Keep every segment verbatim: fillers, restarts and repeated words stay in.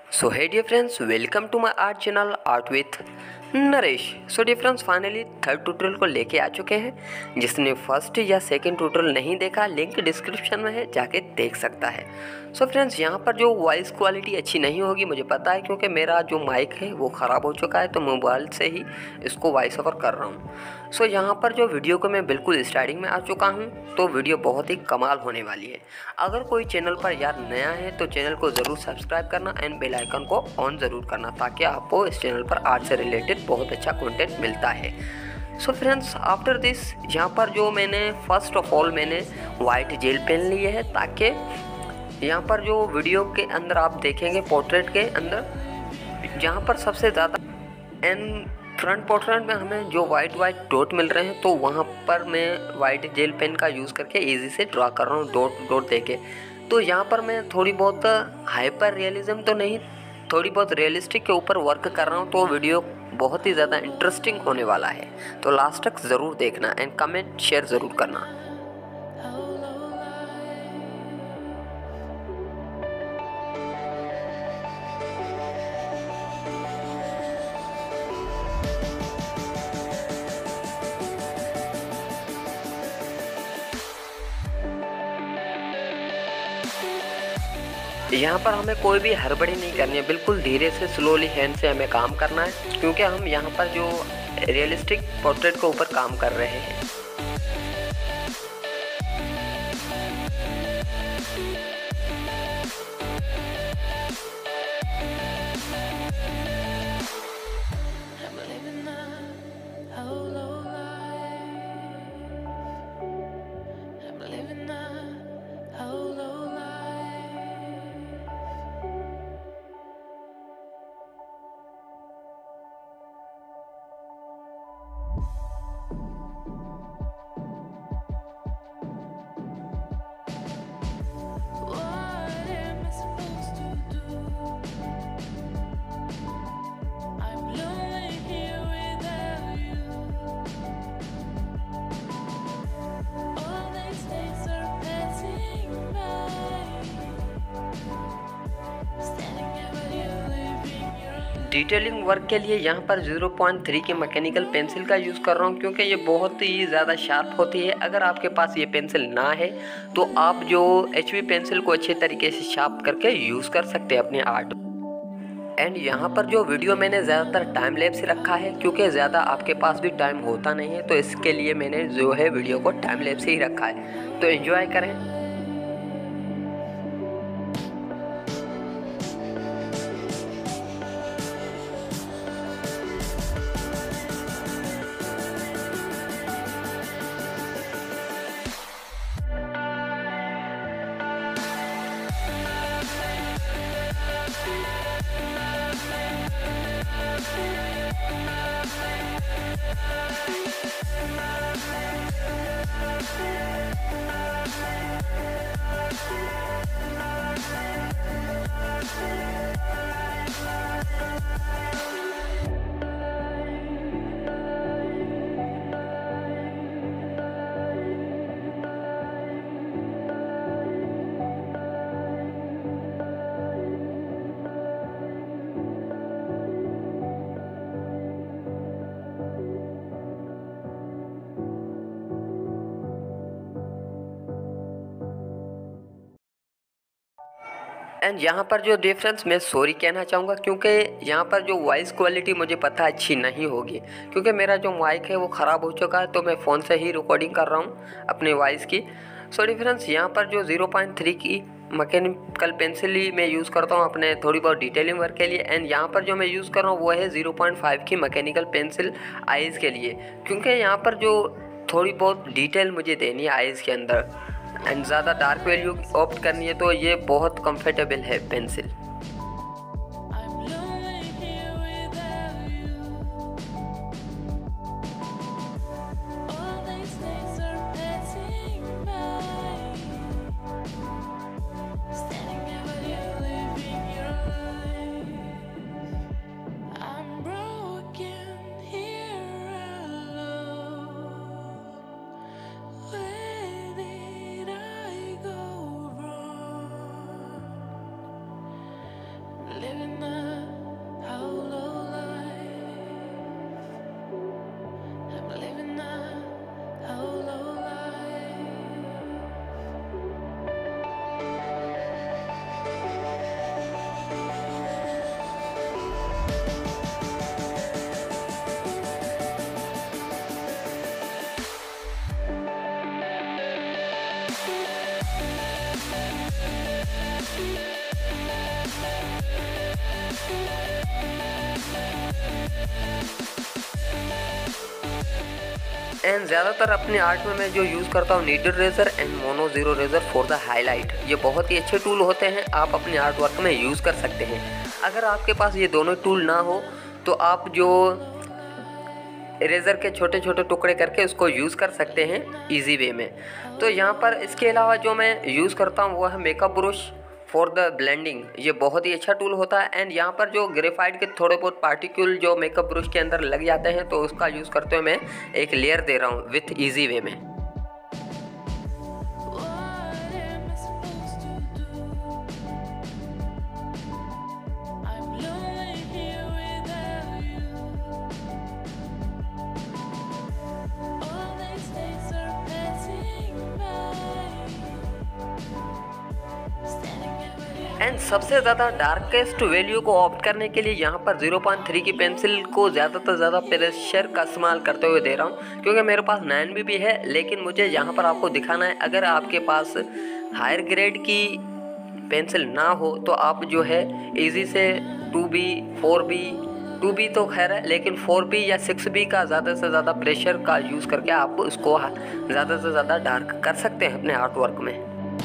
So hey dear friends, welcome to my art channel Art with Naresh. So dear friends, finally third tutorial को लेके आ चुके हैं। जिसने first या सेकंड ट्यूटोरियल नहीं देखा, लिंक डिस्क्रिप्शन में है, जाके देख सकता है। सो फ्रेंड्स, यहाँ पर जो वॉइस क्वालिटी अच्छी नहीं होगी मुझे पता है, क्योंकि मेरा जो माइक है वो ख़राब हो चुका है, तो मोबाइल से ही इसको वॉइस ओवर कर रहा हूँ। सो यहाँ पर जो वीडियो को मैं बिल्कुल स्टार्टिंग में आ चुका हूँ, तो वीडियो बहुत ही कमाल होने वाली है। अगर कोई चैनल पर यार नया है तो चैनल को ज़रूर सब्सक्राइब करना एंड बेल आइकन को ऑन ज़रूर करना, ताकि आपको इस चैनल पर आर्ट से रिलेटेड बहुत अच्छा कंटेंट मिलता है। सो फ्रेंड्स, आफ्टर दिस यहाँ पर जो मैंने फर्स्ट ऑफ ऑल मैंने वाइट जेल पेन लिए है, ताकि यहाँ पर जो वीडियो के अंदर आप देखेंगे पोर्ट्रेट के अंदर जहाँ पर सबसे ज़्यादा एंड फ्रंट पोर्ट्रेट में हमें जो वाइट वाइट डॉट मिल रहे हैं, तो वहाँ पर मैं वाइट जेल पेन का यूज़ करके इजी से ड्रा कर रहा हूँ डॉट डॉट देके। तो यहाँ पर मैं थोड़ी बहुत हाइपर रियलिज्म तो नहीं, थोड़ी बहुत रियलिस्टिक के ऊपर वर्क कर रहा हूँ, तो वीडियो बहुत ही ज़्यादा इंटरेस्टिंग होने वाला है। तो लास्ट तक ज़रूर देखना एंड कमेंट शेयर ज़रूर करना। यहाँ पर हमें कोई भी हड़बड़ी नहीं करनी है, बिल्कुल धीरे से स्लोली हैंड से हमें काम करना है, क्योंकि हम यहाँ पर जो रियलिस्टिक पोर्ट्रेट के ऊपर काम कर रहे हैं। डिटेलिंग वर्क के लिए यहाँ पर ज़ीरो पॉइंट थ्री की मैकेनिकल पेंसिल का यूज़ कर रहा हूँ, क्योंकि ये बहुत ही ज़्यादा शार्प होती है। अगर आपके पास ये पेंसिल ना है तो आप जो एच बी पेंसिल को अच्छे तरीके से शार्प करके यूज़ कर सकते हैं अपने आर्ट। एंड यहाँ पर जो वीडियो मैंने ज़्यादातर टाइम लैप्स रखा है, क्योंकि ज़्यादा आपके पास भी टाइम होता नहीं है, तो इसके लिए मैंने जो है वीडियो को टाइम लैप्स ही रखा है। तो एंजॉय करें। एंड यहाँ पर जो डिफरेंस मैं सॉरी कहना चाहूँगा, क्योंकि यहाँ पर जो वॉइस क्वालिटी मुझे पता अच्छी नहीं होगी, क्योंकि मेरा जो माइक है वो ख़राब हो चुका है, तो मैं फ़ोन से ही रिकॉर्डिंग कर रहा हूँ अपने वॉइस की। सो डिफरेंस यहाँ पर जो ज़ीरो पॉइंट थ्री की मैकेनिकल पेंसिल ही मैं यूज़ करता हूँ अपने थोड़ी बहुत डिटेलिंग वर्क के लिए। एंड यहाँ पर जो मैं यूज़ कर रहा हूँ वो है ज़ीरो पॉइंट फाइव की मैकेनिकल पेंसिल आइज़ के लिए, क्योंकि यहाँ पर जो थोड़ी बहुत डिटेल मुझे देनी है आइज़ के अंदर एंड ज़्यादा डार्क वैल्यू ऑप्ट करनी है, तो ये बहुत कंफर्टेबल है pencil. living a hollow life. I'm living a hollow life. And ज़्यादातर अपने आर्ट में मैं जो यूज़ करता हूँ needle eraser and mono zero eraser for the highlight. ये बहुत ही अच्छे टूल होते हैं, आप अपने आर्ट वर्क में यूज़ कर सकते हैं। अगर आपके पास ये दोनों टूल ना हो तो आप जो इरेज़र के छोटे छोटे टुकड़े करके उसको यूज़ कर सकते हैं इजी वे में। तो यहाँ पर इसके अलावा जो मैं यूज़ करता हूँ वो है makeup brush for the blending. ये बहुत ही अच्छा टूल होता है। एंड यहाँ पर जो ग्रेफाइट के थोड़े बहुत पार्टिकल जो मेकअप ब्रश के अंदर लग जाते हैं तो उसका यूज़ करते हुए मैं एक लेयर दे रहा हूँ विथ इजी वे में। एंड सबसे ज़्यादा डार्केस्ट वैल्यू को ऑप्ट करने के लिए यहाँ पर ज़ीरो पॉइंट थ्री की पेंसिल को ज़्यादा से ज़्यादा प्रेशर का इस्तेमाल करते हुए दे रहा हूँ, क्योंकि मेरे पास नाइन बी भी है। लेकिन मुझे यहाँ पर आपको दिखाना है, अगर आपके पास हायर ग्रेड की पेंसिल ना हो तो आप जो है इजी से two B four B two B तो खैर है, लेकिन फोर बी या सिक्स बी का ज़्यादा से ज़्यादा प्रेशर का यूज़ करके आप उसको ज़्यादा से ज़्यादा डार्क कर सकते हैं अपने आर्ट वर्क में।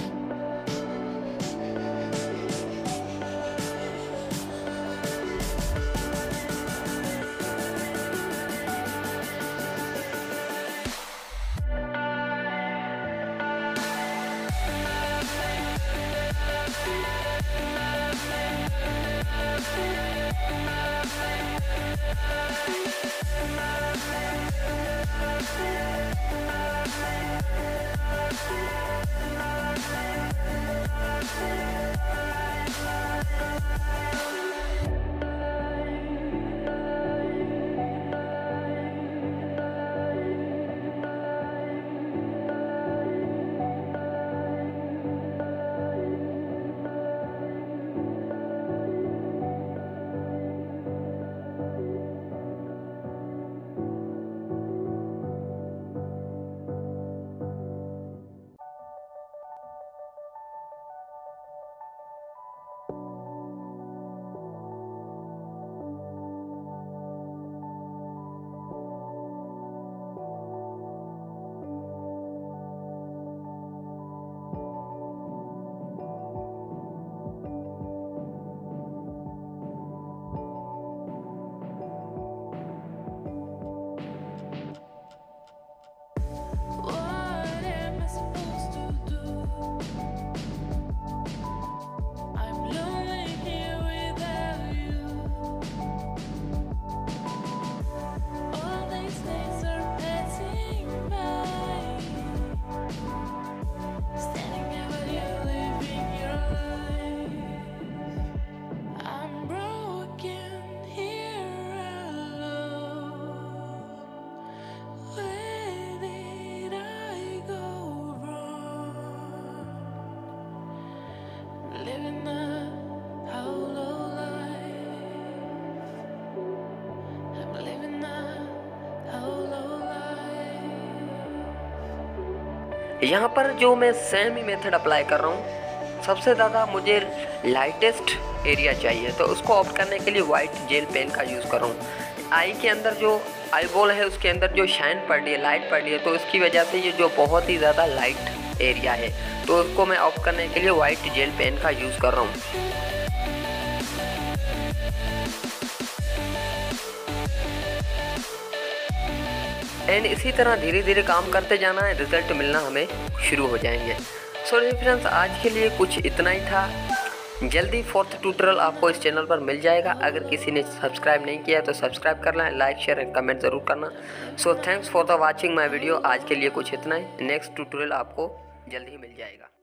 यहाँ पर जो मैं सेम ही मेथड अप्लाई कर रहा हूँ, सबसे ज़्यादा मुझे लाइटेस्ट एरिया चाहिए तो उसको ऑप्ट करने के लिए वाइट जेल पेन का यूज़ कर रहा हूँ। आई के अंदर जो आई बॉल है उसके अंदर जो शाइन पड़ रही है, लाइट पड़ रही है, तो उसकी वजह से ये जो बहुत ही ज़्यादा लाइट एरिया है तो उसको मैं ऑप्ट करने के लिए वाइट जेल पेन का यूज़ कर रहा हूँ। एंड इसी तरह धीरे धीरे काम करते जाना है, रिजल्ट मिलना हमें शुरू हो जाएंगे। सो फ्रेंड्स, आज के लिए कुछ इतना ही था। जल्दी फोर्थ ट्यूटोरियल आपको इस चैनल पर मिल जाएगा। अगर किसी ने सब्सक्राइब नहीं किया तो सब्सक्राइब करना है, लाइक शेयर एंड कमेंट ज़रूर करना। So thanks for the watching my video. आज के लिए कुछ इतना ही। नेक्स्ट ट्यूटोरियल आपको जल्दी ही मिल जाएगा।